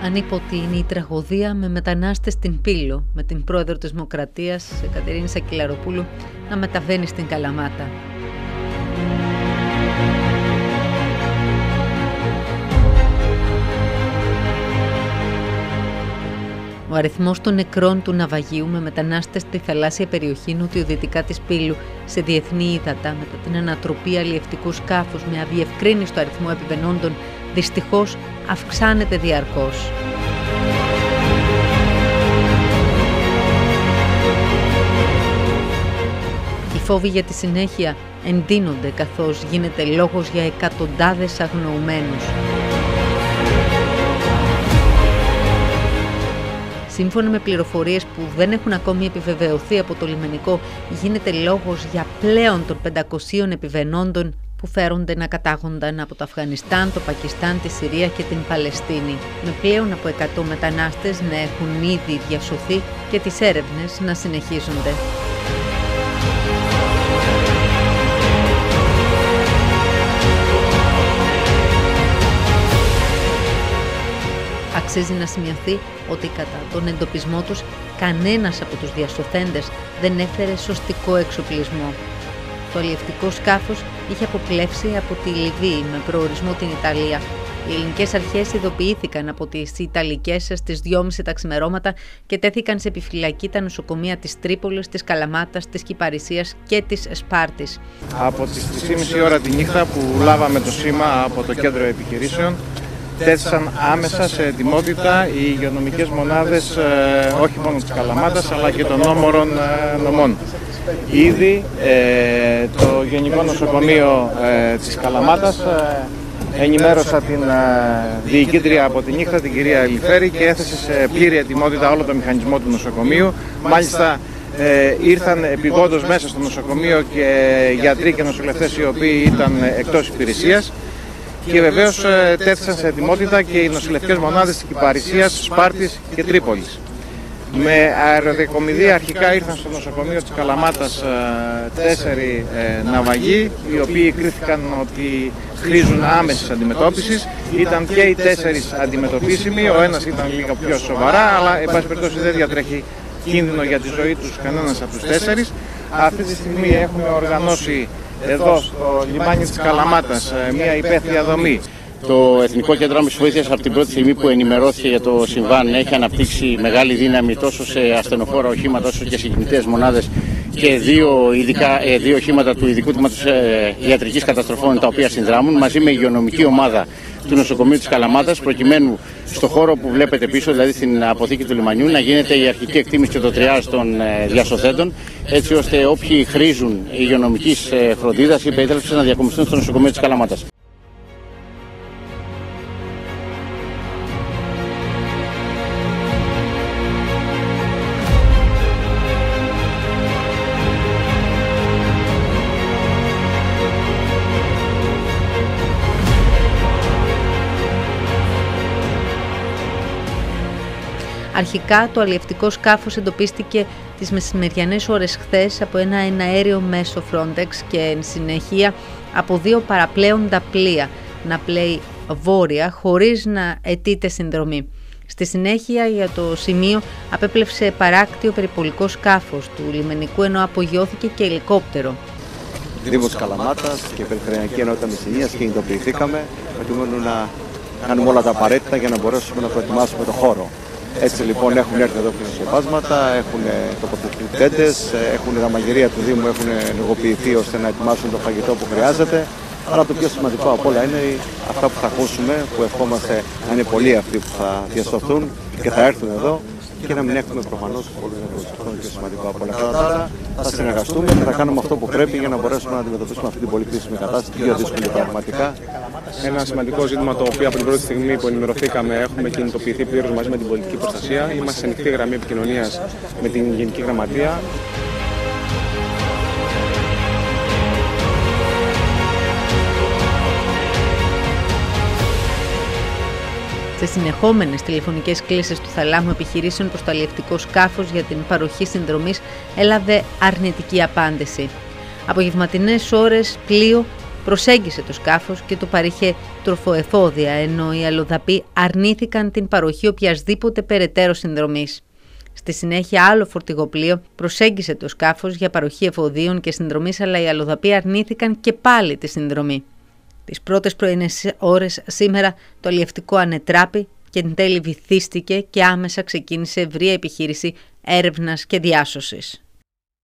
Ανίποτη είναι η τραγωδία με μετανάστες στην Πύλο, με την πρόεδρο της Δημοκρατίας, Κατερίνη Σακελαροπούλου, να μεταβαίνει στην Καλαμάτα. Ο αριθμός των νεκρών του ναυαγίου με μετανάστες στη θαλάσσια περιοχή νοτιοδυτικά της Πύλου σε διεθνή ύδατα μετά την ανατροπή αλλιευτικού σκάφους με αδιευκρίνιστο αριθμό επιβενόντων δυστυχώς αυξάνεται διαρκώς. Οι φόβοι για τη συνέχεια εντείνονται καθώς γίνεται λόγος για εκατοντάδες αγνοουμένους. Σύμφωνα με πληροφορίες που δεν έχουν ακόμη επιβεβαιωθεί από το λιμενικό, γίνεται λόγος για πλέον των 500 επιβενόντων που φέρονται να κατάγονταν από το Αφγανιστάν, το Πακιστάν, τη Συρία και την Παλαιστίνη, με πλέον από 100 μετανάστες να έχουν ήδη διασωθεί και τις έρευνες να συνεχίζονται. Αξίζει να σημειωθεί ότι κατά τον εντοπισμό τους κανένας από τους διασωθέντες δεν έφερε σωστικό εξοπλισμό. Το αλλιευτικό σκάφος είχε αποπλέψει από τη Λιβύη με προορισμό την Ιταλία. Οι ελληνικές αρχές ειδοποιήθηκαν από τις Ιταλικές στις 2:30 τα ξημερώματα και τέθηκαν σε επιφυλακή τα νοσοκομεία της Τρίπολης, της Καλαμάτας, της Κυπαρισίας και της Σπάρτης. Από τις 3:30 ώρα τη νύχτα που λάβαμε το σήμα από το κέντρο επιχειρήσεων, τέθησαν άμεσα σε ετοιμότητα οι υγειονομικές μονάδες όχι μόνο της Καλαμάτας αλλά και των όμορων νομών. Ήδη το Γενικό Νοσοκομείο της Καλαμάτας ενημέρωσα την διοικήτρια από τη νύχτα, την κυρία Ελιφέρη, και έθεσε σε πλήρη ετοιμότητα όλο το μηχανισμό του νοσοκομείου. Μάλιστα ήρθαν επειγόντως μέσα στο νοσοκομείο και γιατροί και νοσηλευτές οι οποίοι ήταν εκτός υπηρεσίας. Και βεβαίως τέθησαν σε ετοιμότητα και οι νοσηλευτικές μονάδες της Κυπαρισίας, Σπάρτης και Τρίπολης. Με αεροδεκομιδία αρχικά ήρθαν στο νοσοκομείο της Καλαμάτας 4 ναυαγοί, οι οποίοι κρίθηκαν ότι χρήζουν άμεσης αντιμετώπισης. Ήταν και οι 4 αντιμετωπίσιμοι, ο ένας ήταν λίγο πιο σοβαρά, αλλά εν πάση περιπτώσει δεν διατρέχει κίνδυνο για τη ζωή τους κανένας από τους 4. Αυτή τη στιγμή έχουμε οργανώσει εδώ στο λιμάνι της Καλαμάτας μια υπαίθρια δομή. Το Εθνικό Κέντρο Άμεσης Βοήθειας από την πρώτη στιγμή που ενημερώθηκε για το συμβάν έχει αναπτύξει μεγάλη δύναμη τόσο σε ασθενοφόρα οχήματα όσο και σε κινητές μονάδες και δύο οχήματα του ειδικού τμήματος ιατρικής καταστροφών τα οποία συνδράμουν μαζί με υγειονομική ομάδα του νοσοκομείου της Καλαμάτας, προκειμένου στο χώρο που βλέπετε πίσω, δηλαδή στην αποθήκη του λιμανιού, να γίνεται η αρχική εκτίμηση και το τριάζ των διασωθέντων, έτσι ώστε όποιοι χρήζουν υγειονομικής φροντίδας ή περίθαλψης να διακομιστούν στο νοσοκομείο της Καλαμάτας. Αρχικά το αλλιευτικό σκάφος εντοπίστηκε τις μεσημεριανές ώρες χθες από ένα εναέριο μέσο Frontex και εν συνεχεία από 2 παραπλέοντα πλοία να πλέει βόρεια χωρίς να αιτείται συνδρομή. Στη συνέχεια για το σημείο απέπλευσε παράκτιο περιπολικό σκάφος του λιμενικού, ενώ απογειώθηκε και ελικόπτερο. Δήμος Καλαμάτας και η Περιφερειακή Ενότητα Μεσσηνίας κινητοποιηθήκαμε προκειμένου να κάνουμε όλα τα απαραίτητα για να μπορέσουμε να προετοιμάσουμε το χώρο. Έτσι λοιπόν έχουν έρθει εδώ πλησιοπάσματα, έχουν τοποθετηθεί τέντες, τα μαγειρία του Δήμου έχουν ενεργοποιηθεί ώστε να ετοιμάσουν το φαγητό που χρειάζεται. Αλλά το πιο σημαντικό από όλα είναι αυτά που θα ακούσουμε, που ευχόμαστε να είναι πολλοί αυτοί που θα διασωθούν και θα έρθουν εδώ και να μην έχουμε προφανώς πολύ πιο σημαντικό από όλα αυτά. Θα συνεργαστούμε και θα κάνουμε αυτό που πρέπει για να μπορέσουμε να αντιμετωπίσουμε αυτή την πολύ κρίσιμη κατάσταση, πιο δύσκολη πραγματικά. Ένα σημαντικό ζήτημα το οποίο από την πρώτη στιγμή που ενημερωθήκαμε έχουμε κινητοποιηθεί πλήρως μαζί με την πολιτική προστασία. Είμαστε σε ανοιχτή γραμμή επικοινωνίας με την Γενική Γραμματεία. Σε συνεχόμενες τηλεφωνικές κλήσεις του θαλάμου επιχειρήσεων προς το αλλιευτικό σκάφος για την παροχή συνδρομής έλαβε αρνητική απάντηση. Απογευματινές ώρες πλοίο προσέγγισε το σκάφος και το παρήχε τροφοεφόδια, ενώ οι αλλοδαποί αρνήθηκαν την παροχή οποιασδήποτε περαιτέρω συνδρομής. Στη συνέχεια, άλλο φορτηγοπλοίο προσέγγισε το σκάφος για παροχή εφοδίων και συνδρομής, αλλά οι αλλοδαποί αρνήθηκαν και πάλι τη συνδρομή. Τις πρώτες πρωινές ώρες σήμερα το αλλιευτικό ανετράπη και εν τέλει βυθίστηκε και άμεσα ξεκίνησε ευρεία επιχείρηση έρευνας και διάσωσης.